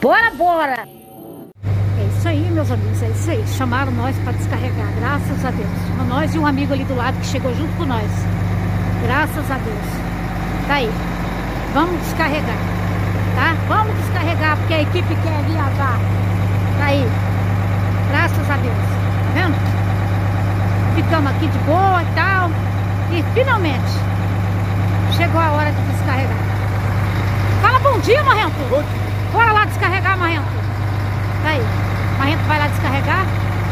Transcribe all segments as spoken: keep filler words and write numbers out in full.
Bora, bora! É isso aí, meus amigos, é isso aí. Chamaram nós para descarregar, graças a Deus. Nós e um amigo ali do lado que chegou junto com nós. Graças a Deus. Tá aí. Vamos descarregar, tá? Vamos descarregar, porque a equipe quer viajar. Tá aí. Graças a Deus. Tá vendo? Ficamos aqui de boa e tal. E finalmente chegou a hora de descarregar. Fala bom dia, Marrento. Bom dia. Bora lá descarregar, Marrento. Tá aí. Marrento vai lá descarregar.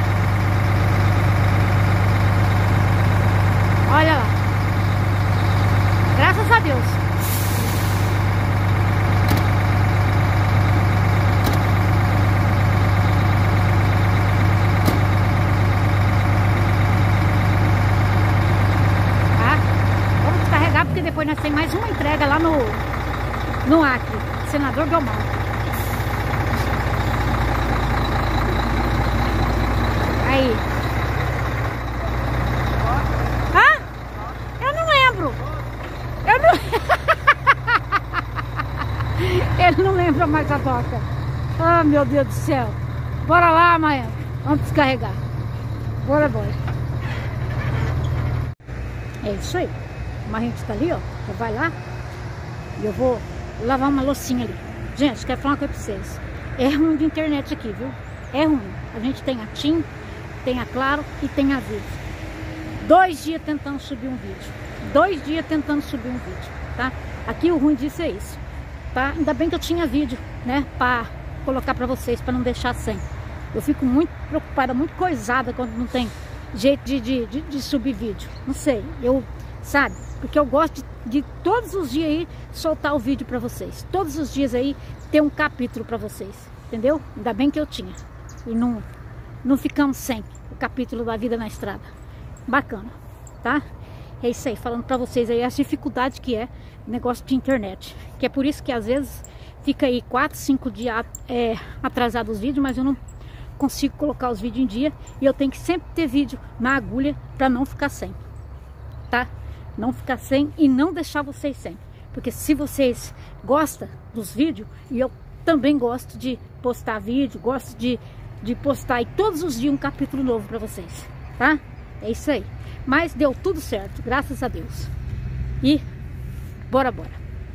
Olha lá. Graças a Deus. Tá? Vamos descarregar porque depois nós temos mais uma entrega lá no, no Acre. Senador Guilmar. Aí. Hã? Eu não lembro. Eu não... Ele não lembra mais a toca. Ah, meu Deus do céu. Bora lá, amanhã. Vamos descarregar. Bora, bora. É isso aí. O Marrento está ali, ó. Já vai lá. E eu vou lavar uma loucinha ali. Gente, quero falar uma coisa pra vocês. É ruim de internet aqui, viu? É ruim. A gente tem a TIM, tem a Claro e tem a Vivo. Dois dias tentando subir um vídeo. Dois dias tentando subir um vídeo, tá? Aqui o ruim disso é isso, tá? Ainda bem que eu tinha vídeo, né? Pra colocar pra vocês, pra não deixar sem. Eu fico muito preocupada, muito coisada quando não tem jeito de, de, de, de subir vídeo. Não sei, eu... Sabe? Porque eu gosto de, de todos os dias aí soltar o vídeo pra vocês. Todos os dias aí ter um capítulo pra vocês. Entendeu? Ainda bem que eu tinha. E não, não ficamos sem o capítulo da vida na estrada. Bacana, tá? É isso aí, falando pra vocês aí as dificuldades que é negócio de internet. Que é por isso que às vezes fica aí quatro, cinco dias é, atrasado os vídeos, mas eu não consigo colocar os vídeos em dia. E eu tenho que sempre ter vídeo na agulha pra não ficar sem. Tá? Não ficar sem e não deixar vocês sem. Porque se vocês gostam dos vídeos, e eu também gosto de postar vídeo, gosto de, de postar aí todos os dias um capítulo novo para vocês, tá? É isso aí. Mas deu tudo certo, graças a Deus. E bora, bora.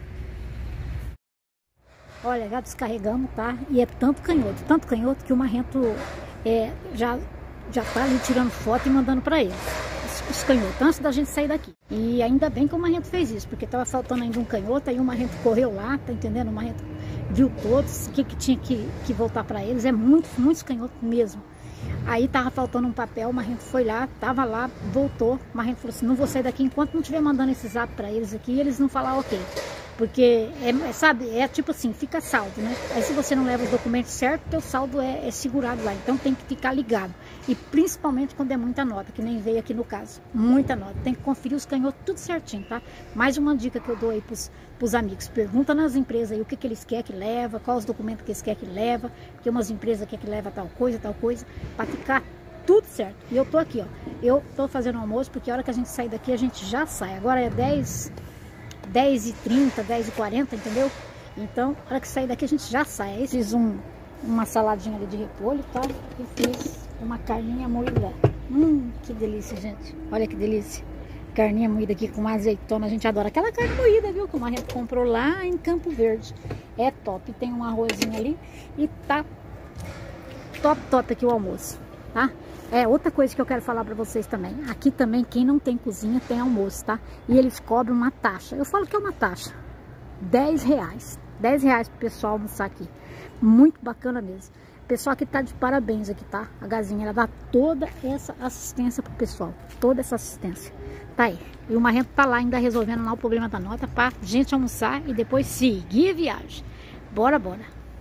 Olha, já descarregamos, tá? E é tanto canhoto, tanto canhoto que o Marrento é, já, já tá ali tirando foto e mandando para eles. Os canhotos, antes da gente sair daqui. E ainda bem que o Marrento fez isso, porque tava faltando ainda um canhoto, aí o Marrento correu lá, tá entendendo? O Marrento viu todos, o que que tinha que, que voltar para eles, é muito, muitos canhotos mesmo. Aí tava faltando um papel, o Marrento foi lá, tava lá, voltou, o Marrento falou assim, não vou sair daqui enquanto não estiver mandando esse zap para eles aqui, e eles não falar ok. Porque, é, sabe, é tipo assim, fica saldo, né? Aí se você não leva os documentos certos, teu saldo é, é segurado lá. Então tem que ficar ligado. E principalmente quando é muita nota, que nem veio aqui no caso. Muita nota. Tem que conferir os canhotos tudo certinho, tá? Mais uma dica que eu dou aí pros, pros amigos. Pergunta nas empresas aí o que, que eles querem que leva, quais os documentos que eles querem que leva. Porque umas empresas querem que leva tal coisa, tal coisa. Pra ficar tudo certo. E eu tô aqui, ó. Eu tô fazendo almoço porque a hora que a gente sair daqui, a gente já sai. Agora é dez... dez e trinta, dez e quarenta, entendeu? Então, na hora que sair daqui a gente já sai. Aí fiz um, uma saladinha ali de repolho, tá? E fiz uma carninha moída. Hum, que delícia, gente. Olha que delícia. Carninha moída aqui com azeitona. A gente adora aquela carne moída, viu? Que o Marrento comprou lá em Campo Verde. É top. Tem um arrozinho ali e tá top, top aqui o almoço, tá? É, outra coisa que eu quero falar pra vocês também. Aqui também, quem não tem cozinha, tem almoço, tá? E eles cobram uma taxa. Eu falo que é uma taxa. dez reais. dez reais pro pessoal almoçar aqui. Muito bacana mesmo. O pessoal aqui tá de parabéns aqui, tá? A Gazinha, ela dá toda essa assistência pro pessoal. Toda essa assistência. Tá aí. E o Marrento tá lá ainda resolvendo lá o problema da nota pra gente almoçar e depois seguir a viagem. Bora, bora.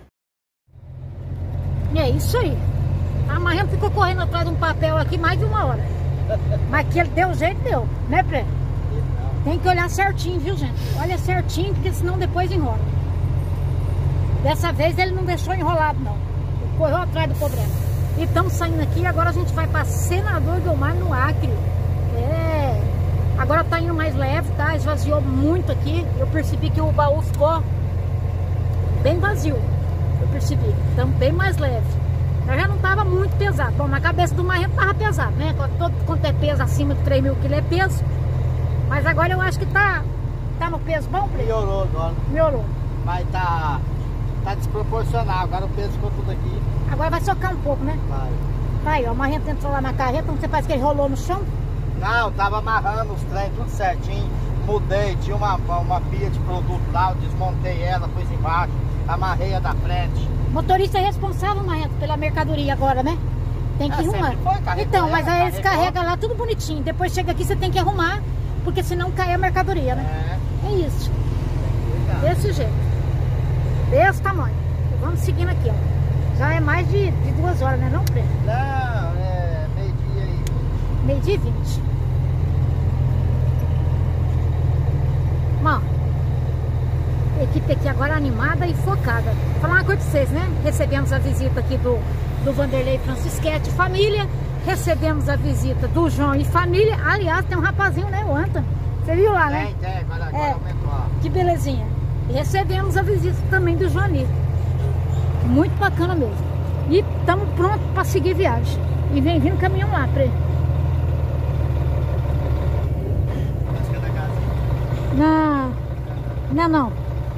E é isso aí. A Marrento ficou correndo atrás de um papel aqui mais de uma hora. Mas que ele deu jeito, deu. Né, Pré? Tem que olhar certinho, viu, gente? Olha certinho, porque senão depois enrola. Dessa vez ele não deixou enrolado, não. Ele correu atrás do problema. E estamos saindo aqui. Agora a gente vai para Senador Guilmar, no Acre. É. Agora tá indo mais leve, tá? Esvaziou muito aqui. Eu percebi que o baú ficou bem vazio. Eu percebi. Estamos bem mais leve. Eu já não estava muito pesado. Bom, na cabeça do marrento estava pesado, né? Todo quanto é peso acima de três mil quilos é peso. Mas agora eu acho que tá, tá no peso bom, Preto? Melhorou agora. Melhorou. Mas tá, tá desproporcional. Agora o peso ficou tudo aqui. Agora vai socar um pouco, né? Vai. Tá aí, ó. O marrento entrou lá na carreta. Não sei, parece que ele rolou no chão. Não, tava amarrando os trem tudo certinho. Mudei, tinha uma, uma pia de produto lá. Eu desmontei ela, pus embaixo. Amarrei a da frente. O motorista é responsável, Marrento, pela mercadoria agora, né? Tem que Ah, arrumar. sempre foi, Então, mas aí ela, eles carregou. carregam lá tudo bonitinho. Depois chega aqui, você tem que arrumar, porque senão cai a mercadoria, né? É. É isso. Obrigado. Desse jeito. Desse tamanho. E vamos seguindo aqui, ó. Já é mais de, de duas horas, né, não, Preto? Não, é meio-dia aí. Meio-dia e vinte. Bom, a equipe aqui agora animada e focada. Vou falar uma coisa pra vocês, né? Recebemos a visita aqui do, do Vanderlei Francisquete família. Recebemos a visita do João e família. Aliás, tem um rapazinho, né? O Antônio. Você viu lá, né? Tem, tem, agora, agora É. aumentou. Ó. Que belezinha. E recebemos a visita também do Joanir. Muito bacana mesmo. E estamos prontos para seguir viagem. E vem vindo o caminhão lá, Pre. Música da casa. Não, não, não.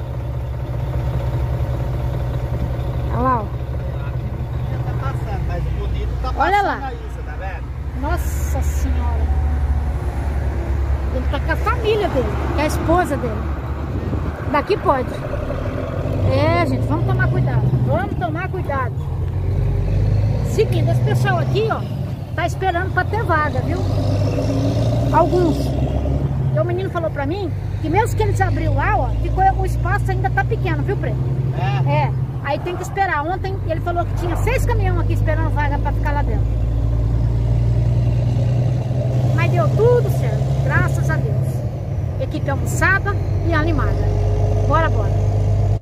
Olha lá, ó. Tá passando, mas o bonito tá passando. Olha lá. Aí, você tá vendo? Nossa Senhora. Ele tá com a família dele, com a esposa dele. Daqui pode. É, gente, vamos tomar cuidado. Vamos tomar cuidado. Seguindo, esse pessoal aqui, ó, tá esperando pra ter vaga, viu? Alguns. E o menino falou pra mim que mesmo que eles abriu lá, ó, ficou, o espaço ainda tá pequeno, viu, Preto? É. É. Aí tem que esperar. Ontem ele falou que tinha seis caminhões aqui esperando vaga pra ficar lá dentro. Mas deu tudo certo, graças a Deus. Equipe almoçada e animada. Bora, bora.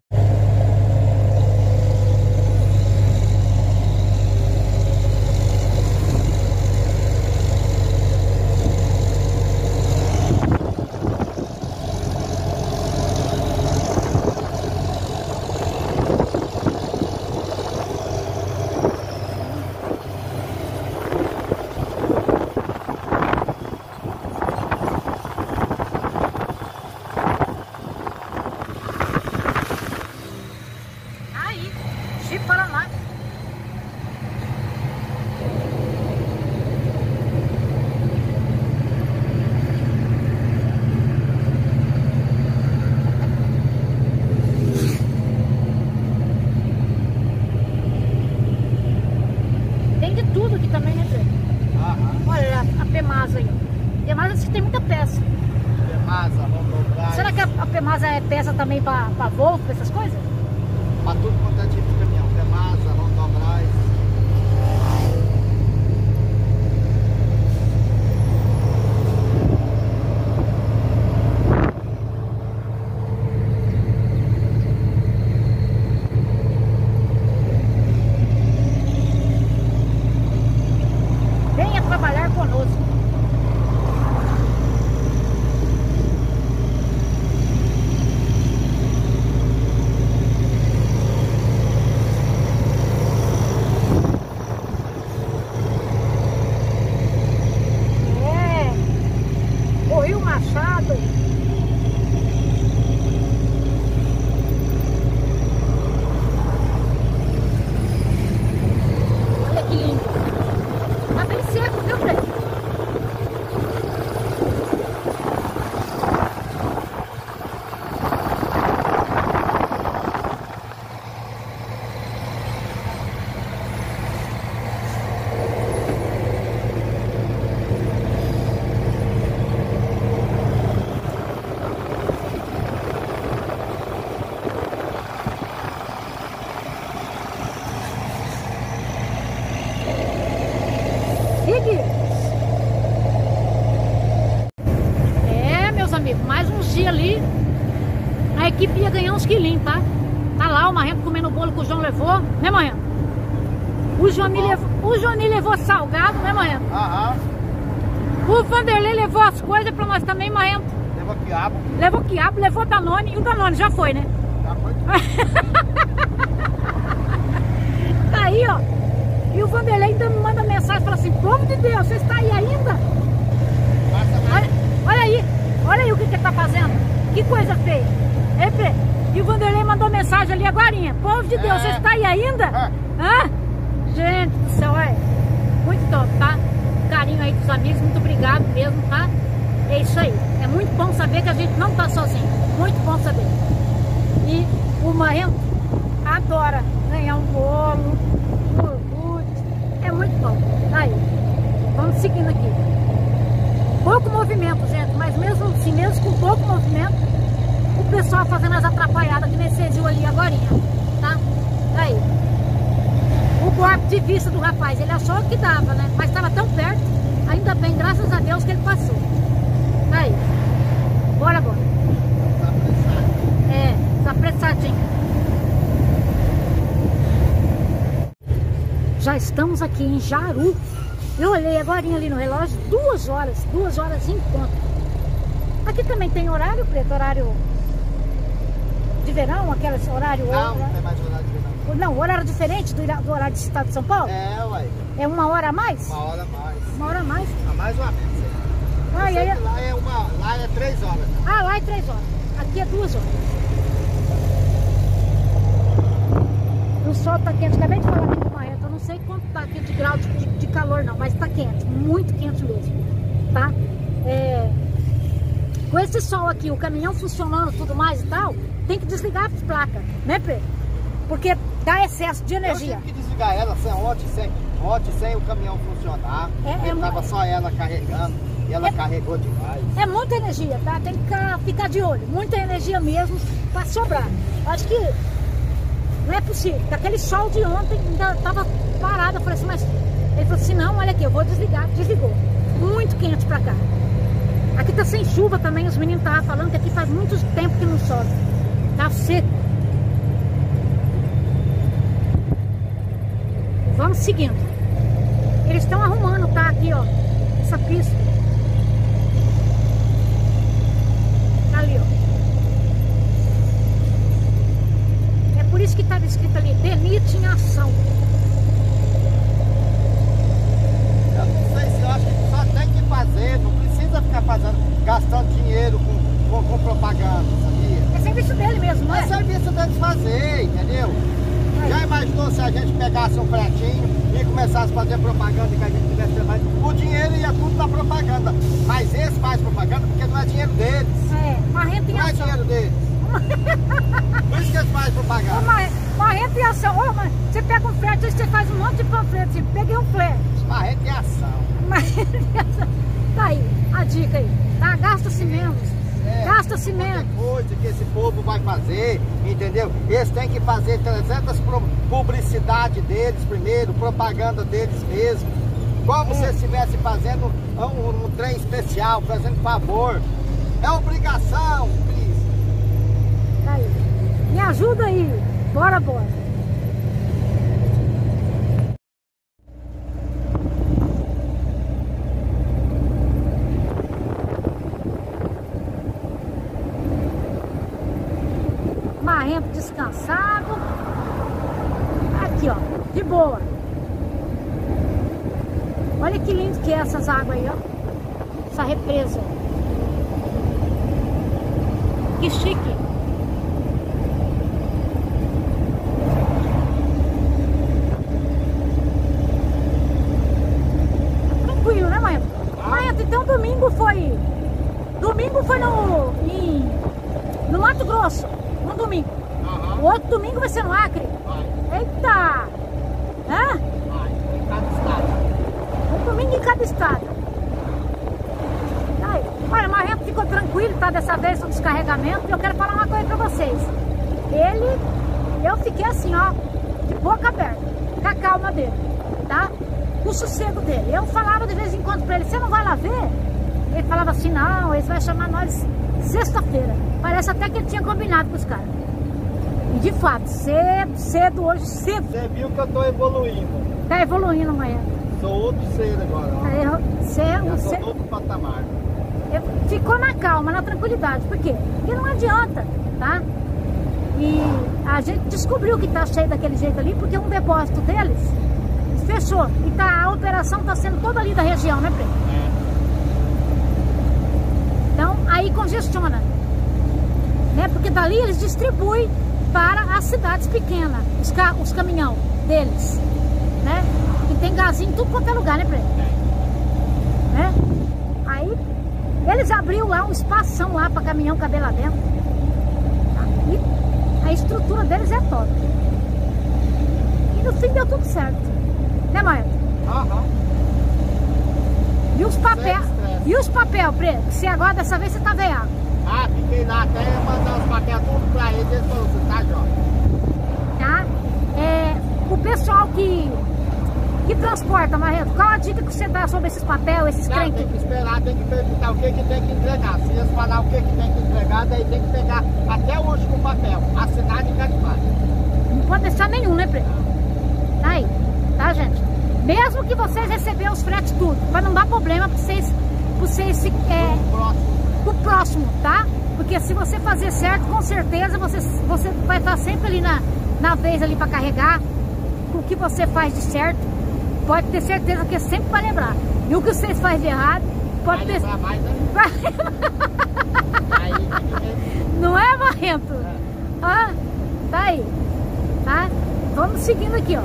Aí, Chico Paraná. Tem de tudo aqui também, né, Pedro? Aham. Olha a Pemasa aí, ó. Pemasa diz que tem muita peça. Massa, Rondobras. Será que a, a Pemasa é peça também pra, pra Volvo, pra essas coisas? Pra tudo quanto é tipo de caminhão. Temasa, Rondobras. Venha trabalhar conosco. É. O Rio Machado. Olha que lindo. Tá bem seco, viu, Preto? É, meus amigos, mais uns dias ali, a equipe ia ganhar uns quilinhos, tá? Tá lá o Marrento comendo o bolo que o João levou, né, Marrento? O Joani levou, o Joani levou salgado, né, Marrento? Aham. O Vanderlei levou as coisas pra nós também, Marrento. Leva quiabo. Levou quiabo, levou Danone, e o Danone já foi, né? Já foi. aí, ó. E o Vanderlei ainda me manda mensagem, fala assim, povo de Deus, você está aí ainda? Olha, olha aí, olha aí o que que ele tá fazendo. Que coisa feia. Ei, Pre, e o Vanderlei mandou mensagem ali agorinha. Povo de Deus, é. Você está aí ainda? É. Hã? Gente do céu, é muito top, tá? Carinho aí dos amigos, muito obrigado mesmo, tá? É isso aí. É muito bom saber que a gente não tá sozinho. Muito bom saber. E o Marrento adora ganhar um bolo, um orgulho. É muito bom. Aí, vamos seguindo aqui. Pouco movimento, gente, mas mesmo assim, mesmo com pouco movimento, o pessoal fazendo as atrapalhadas que nem você viu ali agorinha, tá? Aí. O golpe de vista do rapaz, ele achou que dava, né? Mas estava tão perto, ainda bem, graças a Deus, que ele passou. Aí. Bora agora. Tá apressado. É, tá apressadinho. Já estamos aqui em Jaru. Eu olhei agora ali no relógio, duas horas, duas horas em ponto. Aqui também tem horário, Preto, horário de verão, aqueles horário... Não, não tem mais horário de verão. Não, horário diferente do, do horário do estado de São Paulo? É, ué. É uma hora a mais? Uma hora a mais. Uma hora a mais? A mais ou a menos. Ah, Eu aí, sei que lá é uma, lá é três horas. Ah, lá é três horas. Aqui é duas horas. O sol tá quente. Acabei de falar aqui com o Marrento. Eu não sei quanto tá aqui de grau de, de, de calor não, mas tá quente. Muito quente mesmo. Tá? É... Com esse sol aqui, o caminhão funcionando e tudo mais e tal, tem que desligar as placas, né, Pedro? Porque dá excesso de energia. Eu tive que desligar ela sem, ontem, sem, ontem sem o caminhão funcionar. É, é tava só ela carregando e ela é, carregou demais. É muita energia, tá? Tem que ficar, ficar de olho. Muita energia mesmo para sobrar. Acho que não é possível. Aquele sol de ontem ainda tava parado. Eu falei assim, mas... Ele falou assim, não, olha aqui, eu vou desligar. Desligou. Muito quente pra cá. Aqui tá sem chuva também, os meninos estavam falando que aqui faz muito tempo que não chove. Tá seco. Vamos seguindo. Eles estão arrumando, tá? Aqui, ó. Essa pista. Tá ali, ó. É por isso que estava escrito ali, DENIT em ação. Eu não sei se eu acho que só tem que fazer, não precisa ficar fazendo, gastando dinheiro com, com, com propaganda, sabia? É serviço dele mesmo, não é? É serviço deles fazer, entendeu? Aí. Já imaginou se a gente pegasse um fretinho e começasse a fazer propaganda que a gente tivesse mais? O dinheiro ia tudo na propaganda, mas esse faz propaganda porque não é dinheiro deles. É, Marrento em não ação. Não é dinheiro deles. Por isso que eles fazem propaganda. Ô, Marrento em ação. Ô, mas você pega um frete, aí você faz um monte de panfleto. Assim, peguei um frete. Marrento em ação. Marrento em ação. Tá aí, a dica aí. Tá? Gasta-se menos. É, Gasta-se menos. Coisa que esse povo vai fazer, entendeu? Eles têm que fazer trezentas publicidade deles primeiro, propaganda deles mesmo. Como é. se estivesse fazendo um, um, um trem especial, fazendo favor. É obrigação, Cris. Tá aí. Me ajuda aí. Bora, bora. Marrento descansado. Aqui, ó, de boa. Olha que lindo que é essas águas aí, ó. Essa represa. Que chique. Tranquilo, né, Marrento? Marrento, então domingo foi... Domingo foi no... Em, no Mato Grosso. Um domingo. Uhum. O outro domingo vai ser no Acre. Vai. Eita! Hã? Vai, em cada estado. Um domingo em cada estado. Aí. Olha, o Marrento ficou tranquilo, tá? Dessa vez no descarregamento. E eu quero falar uma coisa pra vocês. Ele, eu fiquei assim, ó, de boca aberta, com a calma dele, tá? O sossego dele. Eu falava de vez em quando pra ele, você não vai lá ver? Ele falava assim, não, eles vão chamar nós sexta-feira. Parece até que ele tinha combinado com os caras. E de fato, cedo, cedo, hoje, cedo. Você viu que eu tô evoluindo. Tá evoluindo amanhã. Sou outro ser agora. Tá, você, Já você, sou outro patamar. Ficou na calma, na tranquilidade. Por quê? Porque não adianta, tá? E a gente descobriu que tá cheio daquele jeito ali, porque um depósito deles fechou. E tá, a operação tá sendo toda ali da região, né, Preto? Então, aí congestiona. Né? Porque dali eles distribuem para as cidades pequenas, os, ca os caminhão deles. Né? E tem gazinho em tudo quanto é lugar, né, Preto? Né? Aí, eles abriram lá um espação lá para caminhão caber lá dentro. E a estrutura deles é top. E no fim deu tudo certo. Né, Maestro? Aham. E os papéis, e os papéis, Preto? Que você agora, dessa vez, você tá veiado. Ah, fiquei lá até mandar os papéis tudo pra eles, eles falaram, você tá, Jó? Tá? É, o pessoal que, que transporta, Marreto, qual a dica que você dá sobre esses papéis, esses Não, crentes? tem que esperar, tem que perguntar o que que tem que entregar. Se eles falar o que que tem que entregar, daí tem que pegar até o último papel, assinar e carimbar. Não pode deixar nenhum, né, Preto? Tá aí, tá, gente? Mesmo que vocês receberem os fretes tudo, pra não dar problema pra vocês, pra vocês se, é, Próximo. pro próximo, tá? Porque se você fazer certo, com certeza você, você vai estar sempre ali na, na vez ali pra carregar. O que você faz de certo, pode ter certeza que sempre vai lembrar. E o que vocês fazem de errado, pode Vai ter... lembrar mais, né? Aí, Não é, Marrento? É. Ah, tá aí. Tá? Vamos seguindo aqui, ó.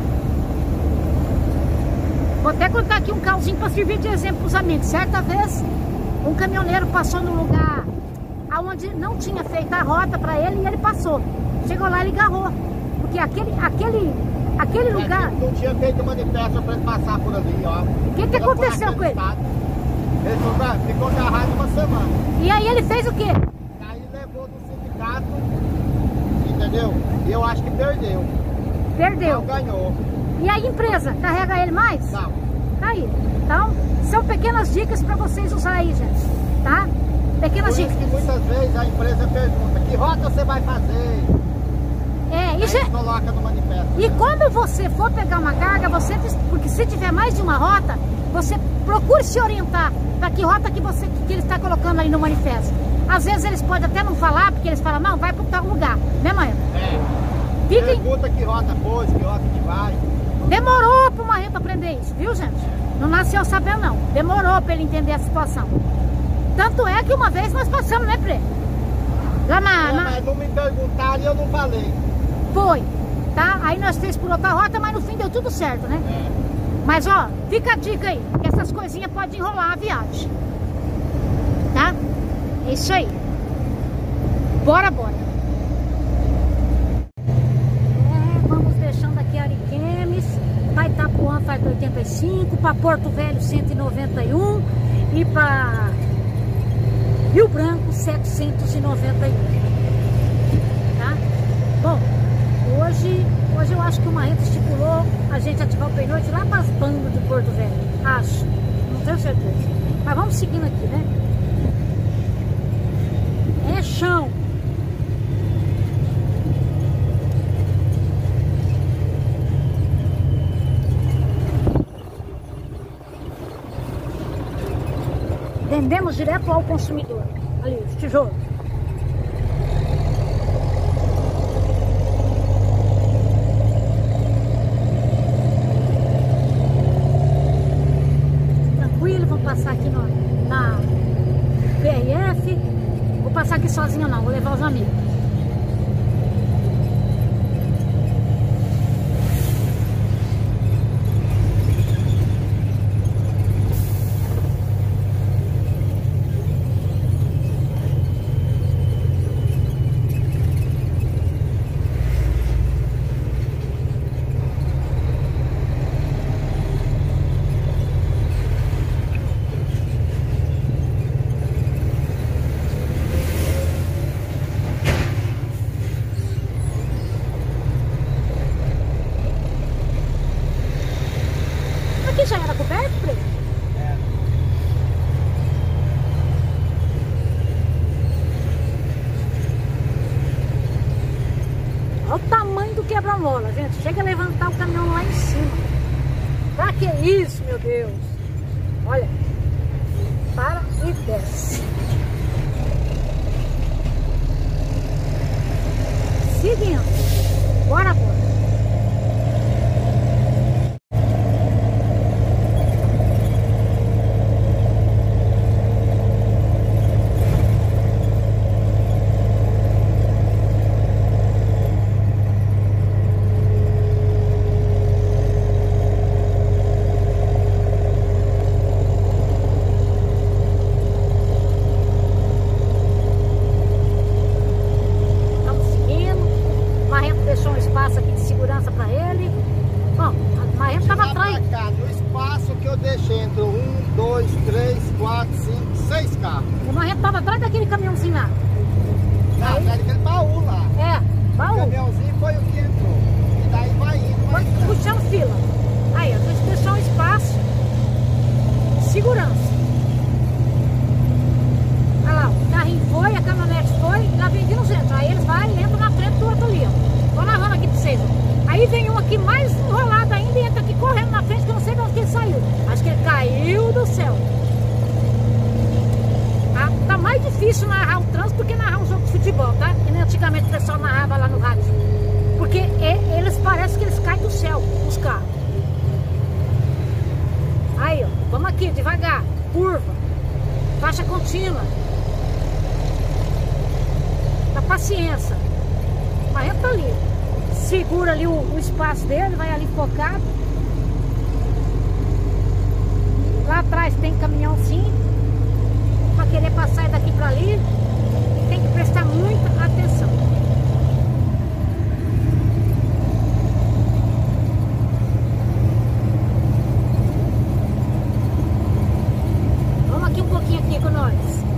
Vou até contar aqui um caosinho para servir de exemplo para os amigos. Certa vez, um caminhoneiro passou no lugar onde não tinha feito a rota para ele e ele passou. Chegou lá e ele agarrou. Porque aquele, aquele, aquele Mas lugar... ele não tinha feito manifesto para ele passar por ali, ó. O que que Ficou aconteceu com ele? estado. Ele ficou, ficou agarrado uma semana. E aí ele fez o quê? Aí levou no sindicato, entendeu? E eu acho que perdeu. Perdeu. Não ganhou. E a empresa carrega ele mais? Não. Tá aí. Então, são pequenas dicas para vocês usar aí, gente. Tá? Pequenas Por isso dicas. que muitas vezes a empresa pergunta, que rota você vai fazer? É, e, Aí já... coloca no manifesto. e quando você for pegar uma carga, você, porque se tiver mais de uma rota, você procure se orientar para que rota que você que ele está colocando aí no manifesto. Às vezes eles podem até não falar, porque eles falam, não, vai para tal lugar, né, mãe? É. Fiquem... Pergunta que rota pôs, que rota que vai. Demorou para o Marrento aprender isso, viu, gente? Não nasceu sabendo, não. Demorou para ele entender a situação. Tanto é que uma vez nós passamos, né, Pre? Lá na... É, na... mas não me perguntaram e eu não falei. Foi, tá? Aí nós fez por outra rota, mas no fim deu tudo certo, né? É. Mas, ó, fica a dica aí, que essas coisinhas podem enrolar a viagem. Tá? É isso aí. Bora, bora. É, vamos deixando aqui Ariquemes, para Itapuã faz oitenta e cinco, para Porto Velho cento e noventa e um e para Rio Branco setecentos e noventa e um. Tá? Bom, hoje, hoje eu acho que o Marrento estipulou a gente ativar o pernoite lá para as bandas de Porto Velho. Acho, não tenho certeza. Mas vamos seguindo aqui, né? É chão. Vendemos direto ao consumidor. Ali, os tijolos. Tranquilo, vamos passar aqui no, na P R F. Vou passar aqui sozinho não, vou levar os amigos. Aqui já era coberto, Preto? É. Olha o tamanho do quebra-mola, gente. Chega a levantar o caminhão lá em cima. Pra que isso, meu Deus? Olha. Para e desce. Se seguindo. Bora, bora. Deixou um espaço aqui de segurança para ele. Bom, a Marrento estava atrás. Cá, no espaço que eu deixei entre um, dois, três, quatro, cinco, seis carros. O Marrento estava atrás daquele caminhãozinho lá. Não, aí, daquele baú lá. É, baú. O caminhãozinho foi o que entrou. E daí vai indo, vai indo. Puxando fila. Aí, a gente deixou um espaço de segurança. Olha lá, o carrinho foi, a caminhonete foi, e lá vem vindo gente. Aí eles vão e entram na frente do outro ali, ó. Vou narrando aqui pra vocês, ó. Aí vem um aqui mais enrolado ainda e entra aqui correndo na frente, que eu não sei de onde ele saiu. Acho que ele caiu do céu. Tá, tá mais difícil narrar o trânsito do que narrar um jogo de futebol, tá? Que nem antigamente o pessoal narrava lá no rádio. Porque é, eles parecem que eles caem do céu, os carros. Aí, ó, vamos aqui, devagar, curva, faixa contínua. Dá paciência. Mas entra ali, segura ali o, o espaço dele, vai ali focado. Lá atrás tem caminhão sim, para querer passar daqui para ali, tem que prestar muita atenção. Vamos aqui um pouquinho aqui com nós.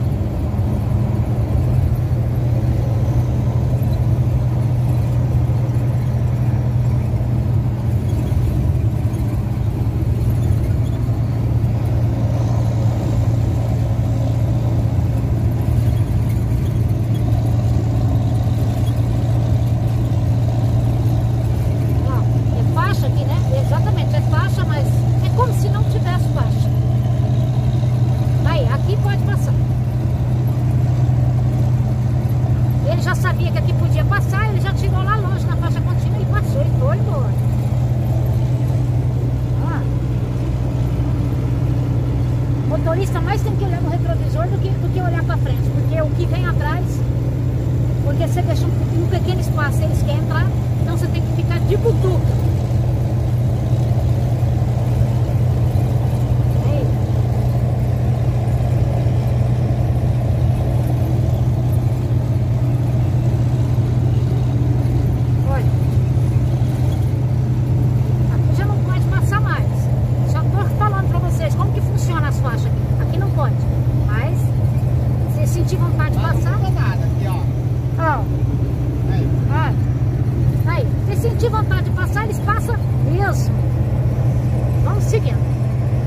Sabia que aqui podia passar, ele já tirou lá longe na faixa contínua e passou e foi embora. Ah. O motorista mais tem que olhar no retrovisor do que, do que olhar para frente, porque o que vem atrás, porque você deixa um, um pequeno espaço, eles querem entrar, então você tem que ficar de butuca. Sentir vontade de passar. Não nada aqui, ó. Ó. Aí. Ó. Aí. Se sentir vontade de passar, eles passam mesmo. Vamos seguindo.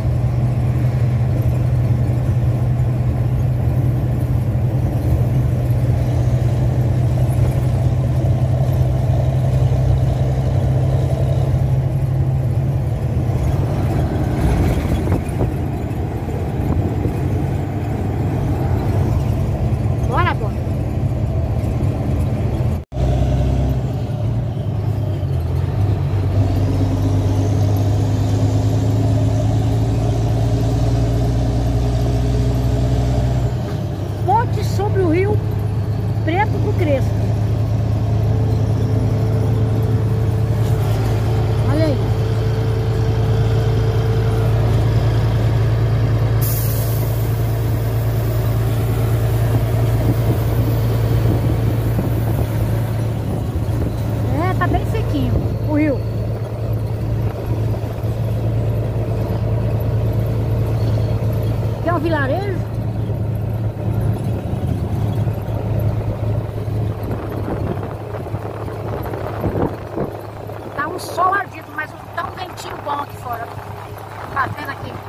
Sobre o rio Preto pro Crespo. Olha aí. É, tá bem sequinho o rio. Aqui é um vilarejo. Sol ardido, mas tá um ventinho bom aqui fora, batendo aqui.